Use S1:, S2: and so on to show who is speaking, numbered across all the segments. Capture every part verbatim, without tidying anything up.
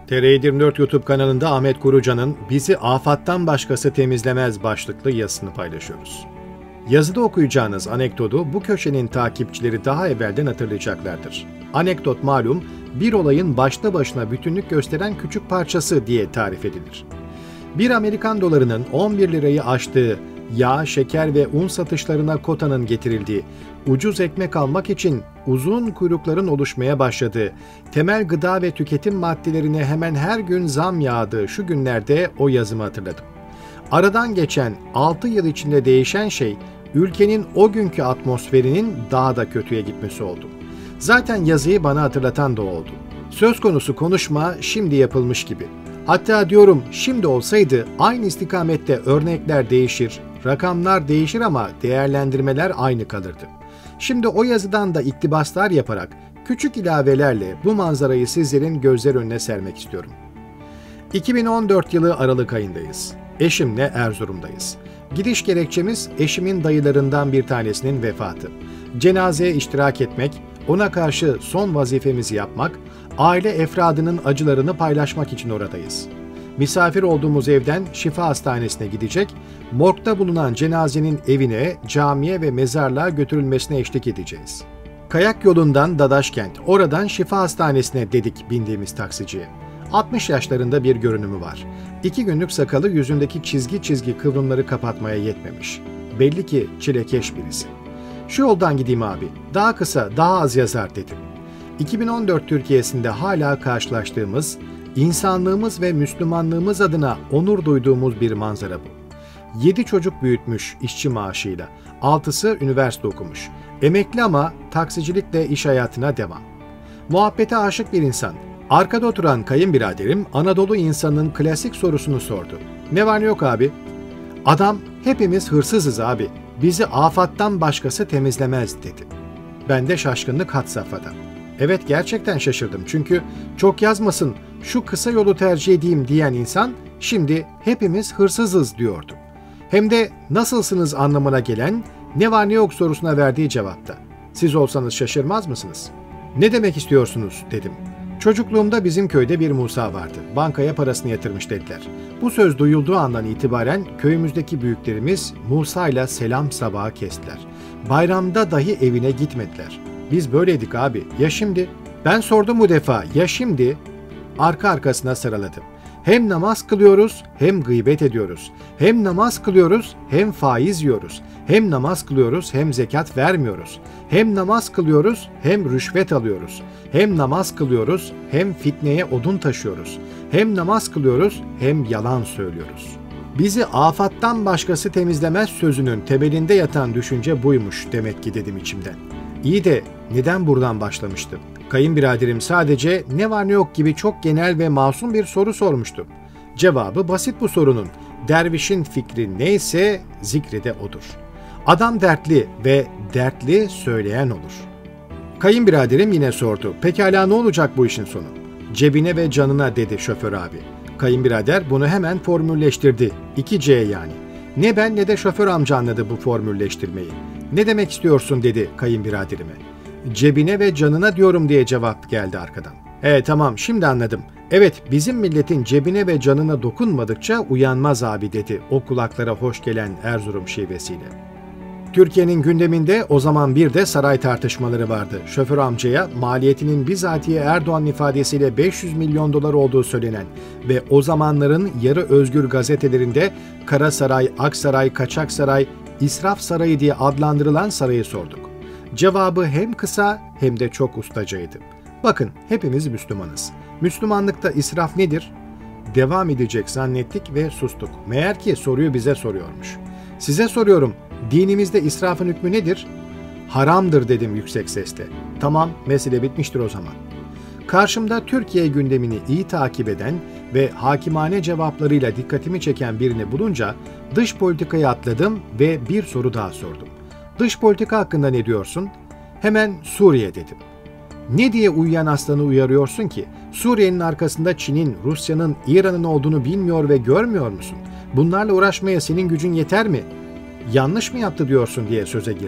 S1: T R yirmi dört YouTube kanalında Ahmet Kurucan'ın "Bizi afattan başkası temizlemez" başlıklı yazısını paylaşıyoruz. Yazıda okuyacağınız anekdotu bu köşenin takipçileri daha evvelden hatırlayacaklardır. Anekdot malum bir olayın başta başına bütünlük gösteren küçük parçası diye tarif edilir. Bir Amerikan dolarının on bir lirayı aştığı, yağ, şeker ve un satışlarına kotanın getirildiği, ucuz ekmek almak için uzun kuyrukların oluşmaya başladığı, temel gıda ve tüketim maddelerine hemen her gün zam yağdığı şu günlerde o yazımı hatırladım. Aradan geçen altı yıl içinde değişen şey, ülkenin o günkü atmosferinin daha da kötüye gitmesi oldu. Zaten yazıyı bana hatırlatan da oldu. Söz konusu konuşma şimdi yapılmış gibi. Hatta diyorum şimdi olsaydı aynı istikamette örnekler değişir, rakamlar değişir ama değerlendirmeler aynı kalırdı. Şimdi o yazıdan da iktibaslar yaparak küçük ilavelerle bu manzarayı sizlerin gözler önüne sermek istiyorum. iki bin on dört yılı Aralık ayındayız. Eşimle Erzurum'dayız. Gidiş gerekçemiz eşimin dayılarından bir tanesinin vefatı. Cenazeye iştirak etmek, ona karşı son vazifemizi yapmak, aile efradının acılarını paylaşmak için oradayız. Misafir olduğumuz evden Şifa Hastanesi'ne gidecek, morgda bulunan cenazenin evine, camiye ve mezarlığa götürülmesine eşlik edeceğiz. Kayak yolundan Dadaşkent, oradan Şifa Hastanesi'ne dedik bindiğimiz taksiciye. altmış yaşlarında bir görünümü var. İki günlük sakalı yüzündeki çizgi çizgi kıvrımları kapatmaya yetmemiş. Belli ki çilekeş birisi. "Şu yoldan gideyim abi, daha kısa, daha az yazar" dedim. iki bin on dört Türkiye'sinde hala karşılaştığımız, insanlığımız ve Müslümanlığımız adına onur duyduğumuz bir manzara bu. Yedi çocuk büyütmüş işçi maaşıyla, altısı üniversite okumuş. Emekli ama taksicilikle iş hayatına devam. Muhabbete aşık bir insan. Arkada oturan kayınbiraderim Anadolu insanının klasik sorusunu sordu. "Ne var ne yok abi?" Adam "Hepimiz hırsızız abi, bizi afattan başkası temizlemez" dedi. Ben de şaşkınlık had safhada. Evet, gerçekten şaşırdım çünkü çok yazmasın, şu kısa yolu tercih edeyim diyen insan şimdi "hepimiz hırsızız" diyordu. Hem de nasılsınız anlamına gelen "ne var ne yok" sorusuna verdiği cevapta. Siz olsanız şaşırmaz mısınız? "Ne demek istiyorsunuz?" dedim. "Çocukluğumda bizim köyde bir Musa vardı. Bankaya parasını yatırmış" dediler. Bu söz duyulduğu andan itibaren köyümüzdeki büyüklerimiz Musa ile selam sabahı kestiler. Bayramda dahi evine gitmediler. Biz böyleydik abi. Ya şimdi? Ben sordum bu defa. Ya şimdi? Arka arkasına sıraladım. Hem namaz kılıyoruz hem gıybet ediyoruz. Hem namaz kılıyoruz hem faiz yiyoruz. Hem namaz kılıyoruz hem zekat vermiyoruz. Hem namaz kılıyoruz hem rüşvet alıyoruz. Hem namaz kılıyoruz hem fitneye odun taşıyoruz. Hem namaz kılıyoruz hem yalan söylüyoruz. Bizi afattan başkası temizlemez sözünün temelinde yatan düşünce buymuş demek ki dedim içimden. İyi de neden buradan başlamıştım? Kayınbiraderim sadece "ne var ne yok" gibi çok genel ve masum bir soru sormuştu. Cevabı basit bu sorunun. Dervişin fikri neyse zikri de odur. Adam dertli ve dertli söyleyen olur. Kayınbiraderim yine sordu. "Pekala ne olacak bu işin sonu?" "Cebine ve canına" dedi şoför abi. Kayınbirader bunu hemen formülleştirdi. iki C yani. Ne ben ne de şoför amca anladı bu formülleştirmeyi. "Ne demek istiyorsun?" dedi kayınbiraderime. "Cebine ve canına diyorum" diye cevap geldi arkadan. "E tamam, şimdi anladım. Evet, bizim milletin cebine ve canına dokunmadıkça uyanmaz abi" dedi o kulaklara hoş gelen Erzurum şivesiyle. Türkiye'nin gündeminde o zaman bir de saray tartışmaları vardı. Şoför amcaya maliyetinin bizatihi Erdoğan ifadesiyle beş yüz milyon dolar olduğu söylenen ve o zamanların yarı özgür gazetelerinde Kara Saray, Aksaray, Kaçak Saray, İsraf Sarayı diye adlandırılan sarayı sorduk. Cevabı hem kısa hem de çok ustacaydı. Bakın, hepimiz Müslümanız. Müslümanlıkta israf nedir? Devam edecek zannettik ve sustuk. Meğer ki soruyu bize soruyormuş. Size soruyorum, dinimizde israfın hükmü nedir? Haramdır dedim yüksek sesle. Tamam, mesele bitmiştir o zaman. Karşımda Türkiye gündemini iyi takip eden ve hakimane cevaplarıyla dikkatimi çeken birini bulunca dış politikaya atladım ve bir soru daha sordum. "Dış politika hakkında ne diyorsun?" "Hemen Suriye" dedim. "Ne diye uyuyan aslanı uyarıyorsun ki? Suriye'nin arkasında Çin'in, Rusya'nın, İran'ın olduğunu bilmiyor ve görmüyor musun? Bunlarla uğraşmaya senin gücün yeter mi? Yanlış mı yaptı diyorsun?" diye söze girdim.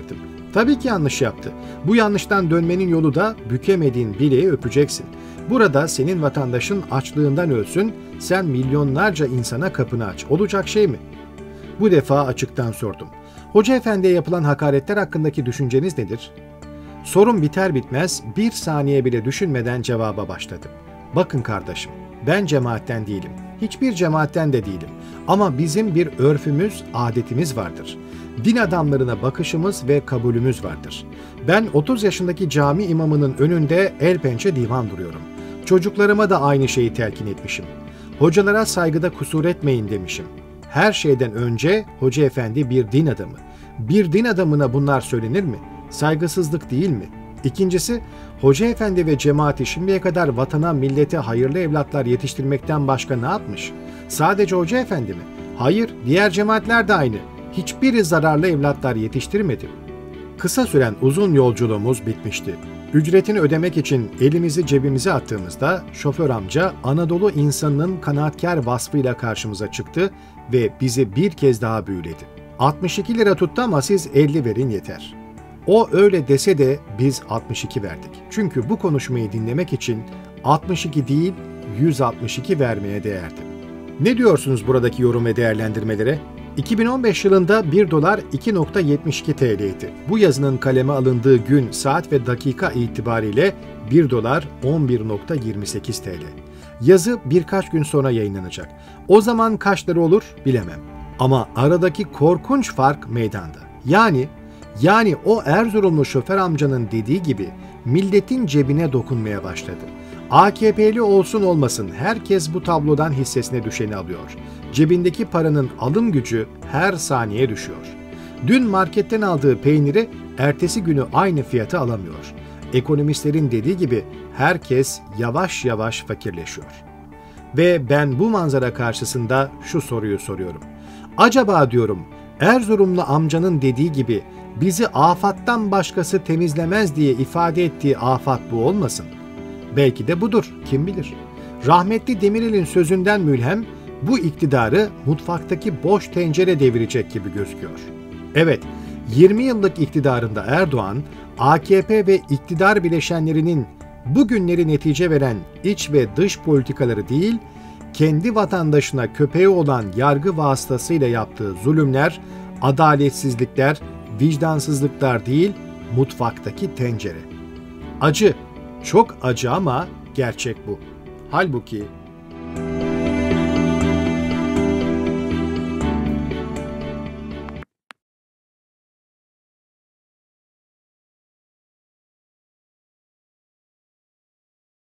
S1: Tabii ki yanlış yaptı. Bu yanlıştan dönmenin yolu da bükemediğin bileği öpeceksin. Burada senin vatandaşın açlığından ölsün, sen milyonlarca insana kapını aç. Olacak şey mi? Bu defa açıktan sordum. Hoca efendiye yapılan hakaretler hakkındaki düşünceniz nedir? Sorum biter bitmez bir saniye bile düşünmeden cevaba başladı. Bakın kardeşim, ben cemaatten değilim. Hiçbir cemaatten de değilim. Ama bizim bir örfümüz, adetimiz vardır. Din adamlarına bakışımız ve kabulümüz vardır. Ben otuz yaşındaki cami imamının önünde el pençe divan duruyorum. Çocuklarıma da aynı şeyi telkin etmişim. Hocalara saygıda kusur etmeyin demişim. Her şeyden önce hoca efendi bir din adamı. Bir din adamına bunlar söylenir mi? Saygısızlık değil mi? İkincisi, hoca efendi ve cemaati şimdiye kadar vatana, millete hayırlı evlatlar yetiştirmekten başka ne yapmış? Sadece hoca efendi mi? Hayır, diğer cemaatler de aynı. Hiçbiri zararlı evlatlar yetiştirmedi. Kısa süren uzun yolculuğumuz bitmişti. Ücretini ödemek için elimizi cebimize attığımızda şoför amca Anadolu insanının kanaatkar vasfıyla karşımıza çıktı ve bizi bir kez daha büyüledi. altmış iki lira tuttu ama siz elli verin yeter. O öyle dese de biz altmış iki verdik. Çünkü bu konuşmayı dinlemek için altmış iki değil yüz altmış iki vermeye değerdi. Ne diyorsunuz buradaki yorum ve değerlendirmelere? iki bin on beş yılında bir dolar iki nokta yetmiş iki T L'ydi. Bu yazının kaleme alındığı gün, saat ve dakika itibariyle bir dolar on bir nokta yirmi sekiz T L. Yazı birkaç gün sonra yayınlanacak. O zaman kaç lira olur bilemem. Ama aradaki korkunç fark meydanda. Yani yani o Erzurumlu şoför amcanın dediği gibi milletin cebine dokunmaya başladı. A K P'li olsun olmasın herkes bu tablodan hissesine düşeni alıyor. Cebindeki paranın alım gücü her saniye düşüyor. Dün marketten aldığı peyniri ertesi günü aynı fiyata alamıyor. Ekonomistlerin dediği gibi herkes yavaş yavaş fakirleşiyor. Ve ben bu manzara karşısında şu soruyu soruyorum. Acaba diyorum Erzurumlu amcanın dediği gibi bizi afattan başkası temizlemez diye ifade ettiği afat bu olmasın? Belki de budur, kim bilir. Rahmetli Demirel'in sözünden mülhem bu iktidarı mutfaktaki boş tencere devirecek gibi gözüküyor. Evet, yirmi yıllık iktidarında Erdoğan, A K P ve iktidar bileşenlerinin bugünleri netice veren iç ve dış politikaları değil, kendi vatandaşına köpeği olan yargı vasıtasıyla yaptığı zulümler, adaletsizlikler, vicdansızlıklar değil, mutfaktaki tencere. Acı, çok acı ama gerçek bu. Halbuki